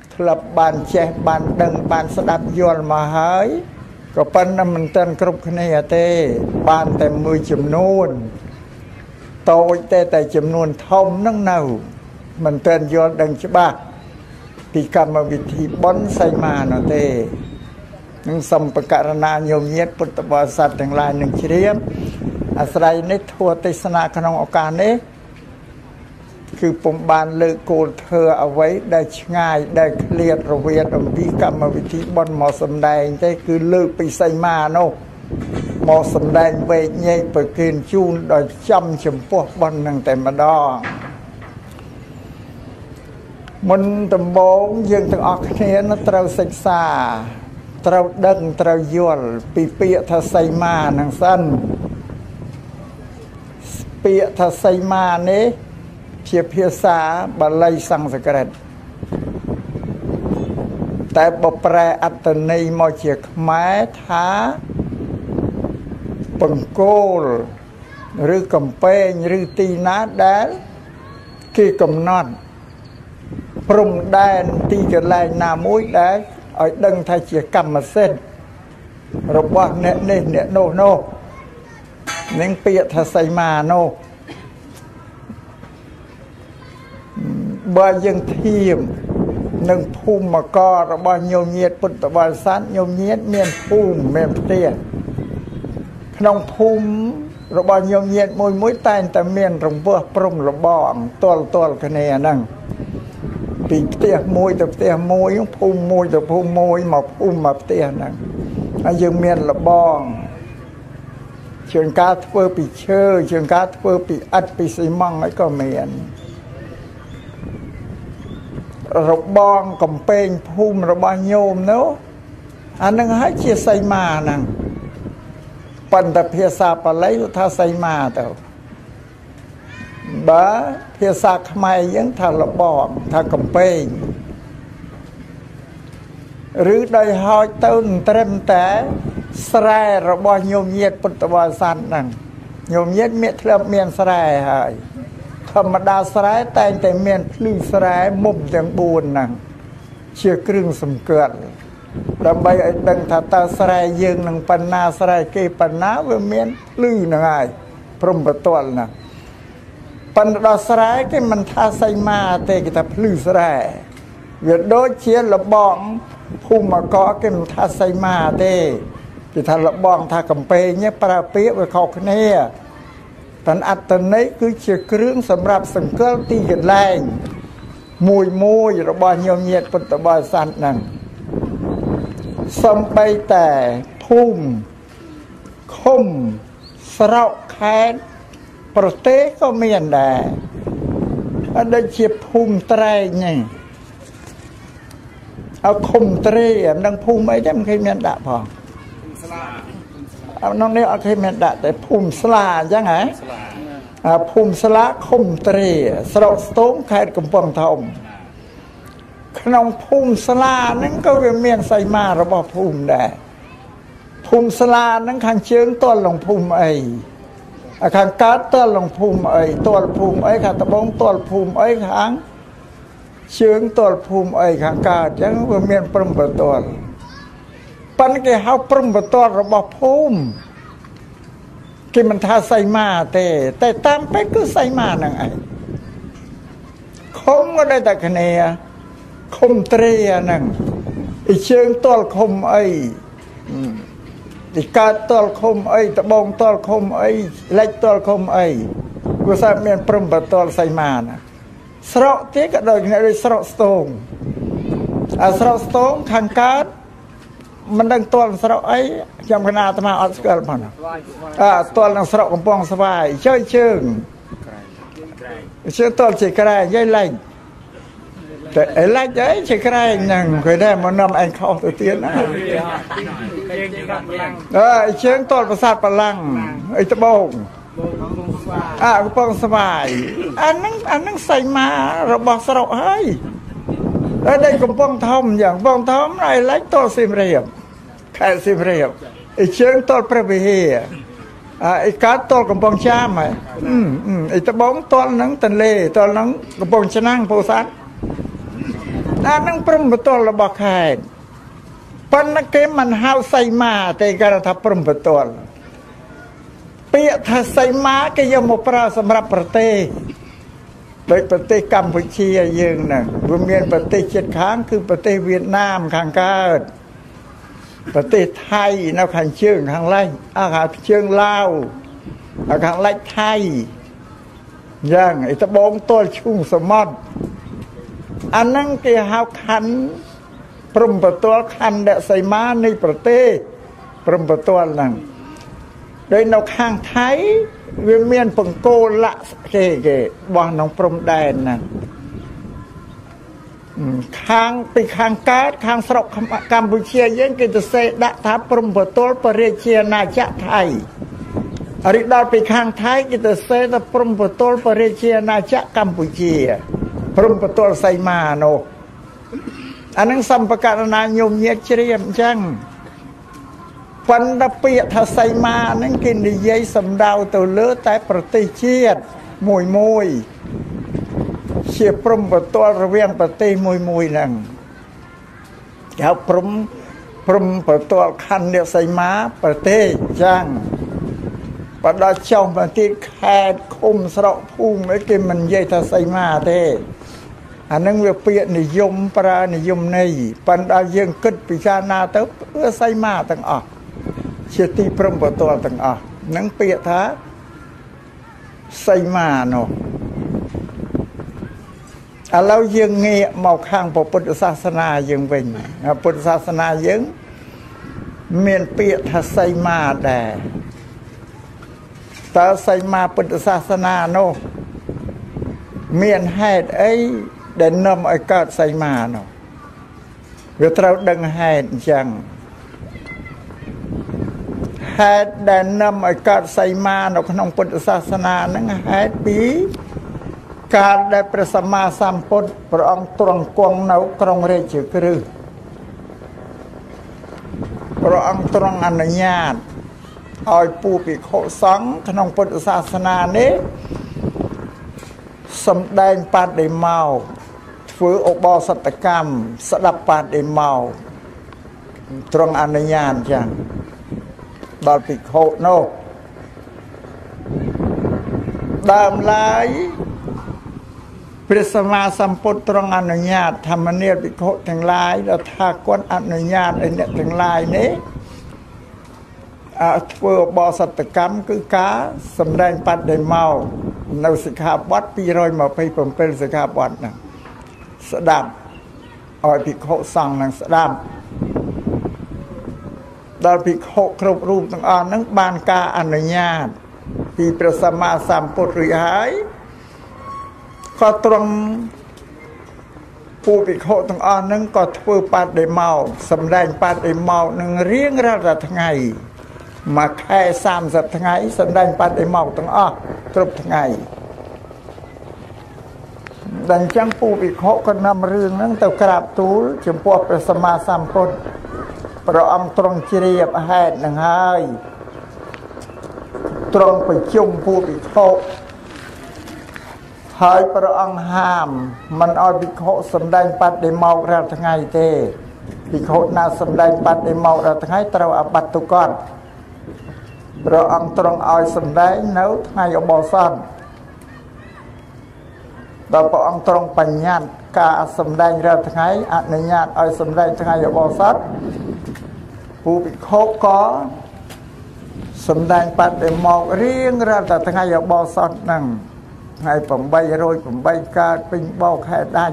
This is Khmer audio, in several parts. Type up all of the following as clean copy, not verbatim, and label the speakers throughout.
Speaker 1: ក្លឹបបានចេះបានដឹងបានស្ដាប់យល់មកហើយក៏ប៉ុន្តែមិនទាន់គ្រប់គ្នាទេបានតែមួយចំនួនតូចតែចំនួនធំហ្នឹងនៅមិនទាន់យល់ដឹងច្បាស់ពីកម្មវិធីបុណ្យសីមានោះទេនឹងសំបករណាញោមញាតពុទ្ធបរិស័ទទាំងឡាយនឹងជ្រាបអាស្រ័យនេះធัวទេសនាក្នុងឱកាសនេះគឺពុំបានលើកគោលធ្វើអ្វីដែលឆ្ងាយដែលឃ្លាតរវាងអំពីកម្មវិធីបុណ្យមកសម្ដែងទេគឺលើកពីសីមានោះមកសម្ដែងវែកញែកប្រគិនជូនដល់ចំចំពោះបុណ្យនឹងតែម្ដងមុនដំបូងយើងទាំងអស់គ្នាត្រូវសិក្សាត្រូវដឹងត្រូវយល់ពីពាក្យថាសីមានឹងសិនពាក្យថាសីមានេះជាភាសាបាលីសំស្ក្រឹតតែបប្រែអត្ថន័យមកជាខ្មែរថាបង្គោលឬកំពែងឬទីណាដែលគេកំណត់ព្រំដែនទីកន្លែងណាមួយដែលឲ្យដឹងថាជាកម្មសិទ្ធិរបស់អ្នកនេះអ្នកនោះនឹងពាក្យថាសីមានោះបើយើងធៀបនឹងភូមិកររបស់ញោមញាតពុទ្ធបរិស័ទញោមញាតមានភូមិមានផ្ទះក្នុងភូមិរបស់ញោមញាតមួយតែងតែមានរង្វះព្រំលបងទល់គ្នាហ្នឹងពីផ្ទះមួយទៅផ្ទះមួយភូមិមួយទៅភូមិមួយមកភូមិមកផ្ទះហ្នឹងហើយយើងមានលបងជាងការធ្វើពីឈើជាងការធ្វើពីឥដ្ឋពីស៊ីម៉ង់អីក៏មានរបងកំពែងភូមិរបស់ញោមនោះអានឹងហើយជាសីមាហ្នឹងប៉ុន្តែភាសាបាលីថាសីមាទៅបើភាសាខ្មែរយើងថារបងថាកំពែងឬដោយហោចទៅត្រឹមតែស្រែរបស់ញោមញាតពុទ្ធបរិស័ទហ្នឹងញោមញាតធ្លាប់មានស្រែហើយធម្មតាស្រែតែងតែមានភ្លឺស្រែមុំទាំង4ហ្នឹងជាគ្រឿងសម្គាល់ដើម្បីឲ្យដឹងថាតើស្រែយើងនឹងប៉ុណ្ណាស្រែគេប៉ុណ្ណាវាមានភ្លឺហ្នឹងហើយព្រំបទល់ណាប៉ុន្តែដល់ស្រែគេមិនថាសីមាទេគេថាភ្លឺស្រែវាដូចជាលបងភូមិកគេមិនថាសីមាទេគេថាលបងថាកំពែងប្រើពាក្យវាខុសគ្នាតែអត្តន័យគឺជាគ្រឿងសម្រាប់សង្កល់ទីកន្លែងមួយរបស់ញោមញាតពុទ្ធបរិស័ទហ្នឹងសំបីតែភូមិឃុំស្រុកខេត្តប្រទេសក៏មានដែរដូចជាភូមិត្រែងហ្នឹងเอาឃុំត្រេនឹងភូមិអីទេមិនឃើញមានដាក់ផងเอาនោះនេះអត់ឃើញមានដាក់តែភូមិស្លាអញ្ចឹងហ៎ភូមិស្លាឃុំត្រេស្រុកស្ទងខេត្តកំពង់ធំក្នុងភូមិស្លាហ្នឹងក៏វាមានសីមារបស់ភូមិដែរភូមិស្លាហ្នឹងខាងជើងទល់នឹងភូមិអីខាងកើតទល់នឹងភូមិអីទល់ភូមិអីខាងត្បូងទល់ភូមិអីខាងជើងទល់ភូមិអីខាងកើតអញ្ចឹងវាមានព្រំប្រទល់ប៉ុន្តែគេហៅព្រំប្រទល់របស់ភូមិគេមិនថាសីមាទេតែតាមពេកគឺសីមាហ្នឹងឯងឃុំក៏ដូចតែគ្នាឃុំត្រេហ្នឹងពីជើងទល់ឃុំអីពីកើតទល់ឃុំអីត្បូងទល់ឃុំអីលិចទល់ឃុំអីវាសាមានព្រំប្រទល់សីមាណាស្រុកទៀតក៏ដូចគ្នាដូចស្រុកស្ទងស្រុកស្ទងខាងកើតមិនដឹងទល់ស្រុកអីខ្ញុំគណៈអាត្មាអត់ស្គាល់ផងទល់នឹងស្រុកកំពង់ស្វាយជើងជើងទល់ជាក្រែងយាយឡែកតែឯឡែកអីជាក្រែងហ្នឹងគេដែរមកនាំឯងខុសទៅទៀតណាជើងទល់ប្រាសាទបលាំងអីត្បូងកំពង់ស្វាយអាហ្នឹងសីមារបស់ស្រុកហើយតែកំពង់ធំយ៉ាងកំពង់ធំឯឡែកទល់សៀមរាបខេត្តសៀមរាបឯជើងទល់ព្រះវិហារឯកើតទល់កំពង់ចាមហើយឯត្បូងទល់ហ្នឹងទន្លេទល់ហ្នឹងកំពង់ឆ្នាំងពោធិ៍សាត់นั่งปรมประตูระบแค่ปันนักเกมันหาใส่มาแต่การทับปรมประตูเปียถ้าใส่มาก็ยังมาปราสำหรับประเทศโดยประเทศกัมพูชียังน่ะรวมเมียนประเทศเจ็ดค้างคือประเทศเวียดนามข้างกาดประเทศไทยนะข้างเชิงข้างไร่ข้างเชิงลาวข้างไร่ไทยย่างไอ้ตะบงตัวชุ่งสมอดอันนั้นคือหาขันปรมประตูขันเดใส่มาในประเทศปรมประตูนั่งโดยนกข้างไทยเวียนเมียนปงโกละเกบ่น้องปรมแดนนั่นข้างไปข้างกาดข้างสระกัมพูชียังกิจเสดทับปรมประตูปริเชียนาจะไทยอริดาไปข้างไทยกิจเสดปรมประตูปริเชียนาจะกัมพูชีปรมประตูใส่มาโนอันนั้นสัมปการนายมเยเชียมจังฟันตะเปียทาไซมานั่งกินดีเย่สำดาวตัวเลือแต่ประเทศเชียดมวยเชียปรมประตูระเวียงประเทศมวยนั่งเขาปรมประตูคันเดียวไซมาประเทศจังปะดาช่องประเทศแคดคุมสระพุ่งไอ้กินมันเย่ทาไซมาเท่อันนั้นเวียเปียนิยมปรานิยมในปันดายังกึศปิชานาเตอไซมาตั้งออกเชติพรมประตูตั้งออกนั่งเปียท้าไซมาโนเรายังเงียเมาข้างพุทธศาสนายังเป็นพุทธศาสนายังเมียนเปียท้าไซมาแด่แต่ไซมาพุทธศาสนาโนเมียนให้ไอ้เดินนำไอ้กอดใส่มาเนาะเราดังให้จังให้เดินนำไอ้กอดใส่มาเนาะขนมพุทธศาสนานั่งให้ปีการได้ประสมาสัมพุทธพระองค์ตรังกวงเนากรงเรจิกรือพระองค์ตรังอนุญาตเอาปูปิโคสังขนมพุทธศาสนานี้สำแดงปาฏิเมาฝืนอบอสัตกรรมสดับปาฏิเมาตรงอนุญาตจังดอลปิโคโนดามลายพระสมาสัมพุทธตรงอนุญาตธรรมเนียปิโคทั้งหลายแล้วถ้ากวนอนุญาตไอ้เนี่ยทั้งหลายนี้ฝืนอบอสัตกรรมคือการสำแดงปาฏิเมาในสิกขาวัดปีรอยมาไปผมเป็นสิกขาวัดนะสดับออยพิโคสั่งนังสดับดอลพิโคครบรูปต่างอ่อนนั่งบานกาอนุญาตปีประสมาสัมพุทธหรือหายก็ตรงผู้พิโคต่างอ่อนนั่งก็ถือปาฏิเมาสำแดงปาฏิเมาหนึ่งเรียงราชทั้งไงมาแค่30ทั้งไงสำแดงปาฏิเมาต่างอ่อนครบทั้งไงดังจังปูปิโคก็นำเรื่องนั้นแต่กราบทูลจำพวกพระสมมาสัมพุทธพระองค์ตรงเฉียบให้หนึ่งให้ตรงไปจุ่มปูปิโคให้พระองค์ห้ามมันเอาปิโคสำแดงปัดได้เมาเราทั้งไงเต้ปิโคน่าสำแดงปัดได้เมาเราทั้งไงเราอบัตตุกอนพระองค์ตรงเอาสำแดงเนื้อทั้งไงอบอสันดาวพระองค์ตรงปัญญาการสำแดงเราทั้งไงอนุญาตเอาสำแดงทั้งไงอบอสันผู้ปิโคก็สำแดงปัดได้เมาเรียงเราแต่ทั้งไงอบอสันนั่งให้ผมใบโรยผมใบกาเป็นเบาแค่ได้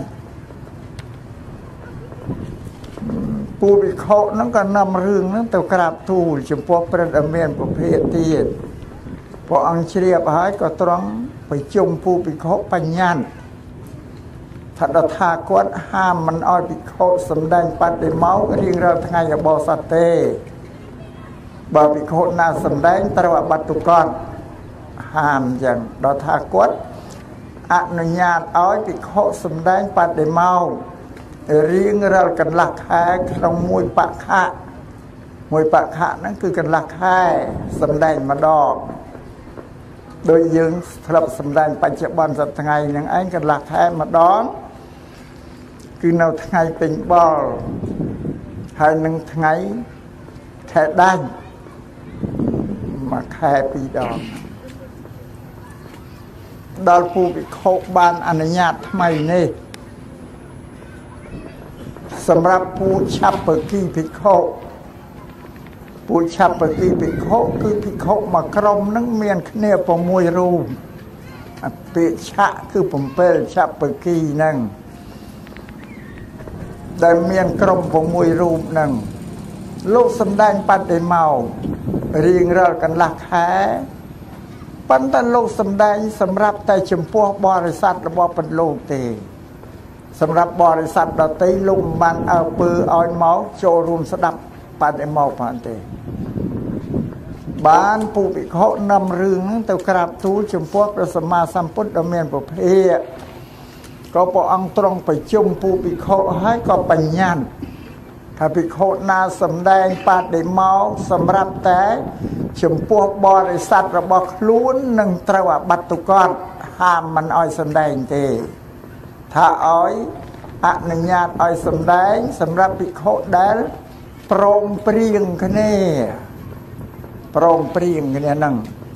Speaker 1: ผู้ปิโคนั่งก็นำเรื่องนั้นแต่กราบทูลจำพวกประเดเมียนประเภทที่พออังเชียบหายก็ตรงไปจุ่มผู้ปิโคปัญญาถ้าทากวดห้ามมันอ้อยปิโคสำแดงปัดได้เมาเรียงเราทั้งไงอย่าบอสัตเตบาปิโคน่าสำแดงตระบัตตุกอนห้ามอย่างดอทากวดอนุญาตอ้อยปิโคสำแดงปัดได้เมาเรียงเรากันหลักแค่ขนมมวยปะขะมวยปะขะนั่นคือกันหลักแค่สำแดงมาดอกโดยยืงสำหรับสำแดงปัจจุบันสัตย์ไงอย่างไอ้กันหลักแค่มาดองគឺនៅថ្ងៃពេញបលហើយនឹងថ្ងៃខែដាច់មួយខែ2 ដងដល់ពូភិក្ខុបានអនុញ្ញាតថ្មីនេះសម្រាប់ពូឆាប់បគីភិក្ខុពូឆាប់បគីភិក្ខុគឺភិក្ខុមួយក្រុមនឹងមានគ្នា6 រូបពាក្យឆៈគឺ7ឆាប់បគីហ្នឹងដែលមានក្រុម6 រូបហ្នឹងលោកសំដែងបដិមករៀងរាល់កន្លះខែប៉ុន្តែលោកសំដែងសម្រាប់តែចំពោះបរិស័ទរបស់ពន្លកទេសម្រាប់បរិស័ទដទៃលោកមិនបានអើពើឲ្យមកចូលរួមស្ដាប់បដិមកផងទេបានពូភិក្ខុនាំរឿងហ្នឹងទៅក្រាបទូលចំពោះព្រះសម្មាសម្ពុទ្ធដ៏មានពភៈក៏ព្រះអង្គទ្រង់ប្រជុំពូភិក្ខុហើយក៏បញ្ញត្តិថាភិក្ខុណាសម្ដែងបដិមកសម្រាប់តែចំពោះបរិស័ទរបស់ខ្លួននឹងត្រូវអាបត្តិទុក្ខហាមមិនឲ្យសម្ដែងទេថាឲ្យអនុញ្ញាតឲ្យសម្ដែងសម្រាប់ភិក្ខុដែលព្រមព្រៀងគ្នាហ្នឹង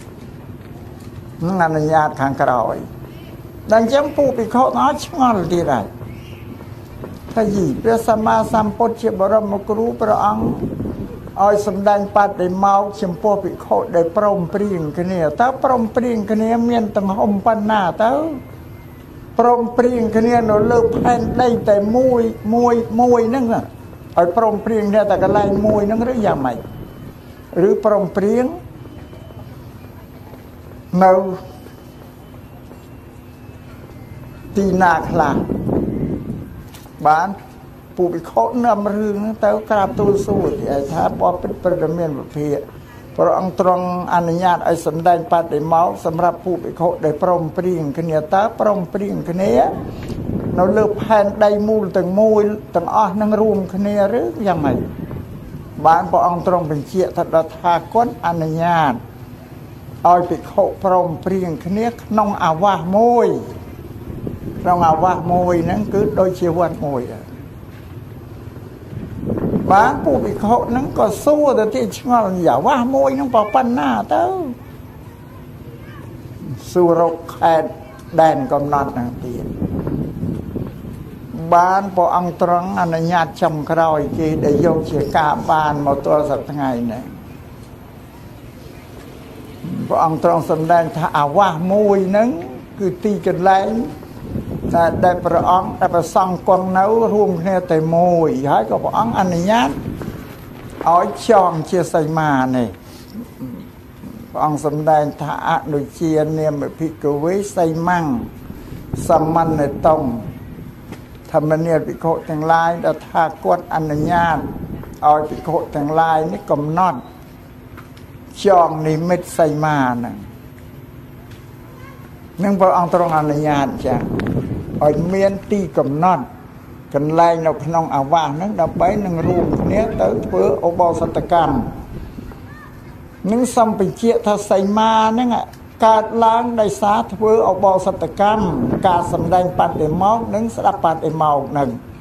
Speaker 1: អនុញ្ញាតខាងក្រោយដល់អញ្ចឹងពូភិក្ខុអត់ឆ្ងល់ទៀតហើយថាយីព្រះសម្មាសម្ពុទ្ធជាបរមគ្រូព្រះអង្គឲ្យសម្ដែងបដិមកចំពោះភិក្ខុដែលព្រមព្រៀងគ្នាតើព្រមព្រៀងគ្នាមានទំហំប៉ុណ្ណាទៅព្រមព្រៀងគ្នានៅលើផែនដីតែមួយហ្នឹងឲ្យព្រមព្រៀងគ្នាតែកន្លែងមួយហ្នឹងឬយ៉ាងម៉េចឬព្រមព្រៀងនៅទីណាខ្លះបានពូភិក្ខុនាំរឿងហ្នឹងទៅក្រាបទូលសួរថាបបិទ្ធប្រមានវិភាកព្រះអង្គទ្រង់អនុញ្ញាតឲ្យសម្ដែងបដិមកសម្រាប់ពូភិក្ខុដែលព្រមព្រៀងគ្នាតើព្រមព្រៀងគ្នានៅលើផែនដីមូលទាំងអស់នឹងរួមគ្នាឬយ៉ាងម៉េចបានព្រះអង្គទ្រង់បញ្ជាក់ថាដល់ថាគុណអនុញ្ញាតឲ្យភិក្ខុព្រមព្រៀងគ្នាក្នុងអាវាសមួយហ្នឹងគឺដូចជាវត្តមួយដែរបានពូភិក្ខុហ្នឹងក៏សួរទៅទីឆ្ងល់អាវាសមួយហ្នឹងប៉ុណ្ណាទៅសួររកខេត្តដែនកំណត់ហ្នឹងទៀតបានព្រះអង្គទ្រង់អនុញ្ញាតចំក្រោយគេដែលយកជាការបានមកទល់សប្តាហ៍ថ្ងៃនេះព្រះអង្គទ្រង់សម្ដែងថាអាវាសមួយហ្នឹងគឺទីកន្លែងដែលព្រះអង្គដែលប្រសង់គង់នៅរួមគ្នាតែមួយហើយក៏ព្រះអង្គអនុញ្ញាតឲ្យចងជាសីមានេះព្រះអង្គសម្ដែងថាអនុជានាមភិក្ខវេសីមੰសមន្នតងធម្មនាភិក្ខុទាំងឡាយដែលថាគាត់អនុញ្ញាតឲ្យភិក្ខុទាំងឡាយនេះកំណត់ចងនិមិត្តសីមានឹងព្រះអង្គទ្រង់អនុញ្ញាតចាឲ្យមានទីកំណត់កន្លែងនៅក្នុងអាវាសហ្នឹងដើម្បីនឹងរួមគ្នាទៅធ្វើឧបោសថកម្មនឹងសម្បញ្ជាថាសីមាហ្នឹងកើតឡើងដោយសារធ្វើឧបោសថកម្មការសម្ដែងបដិមកនិងស្ដាប់បដិមកហ្នឹង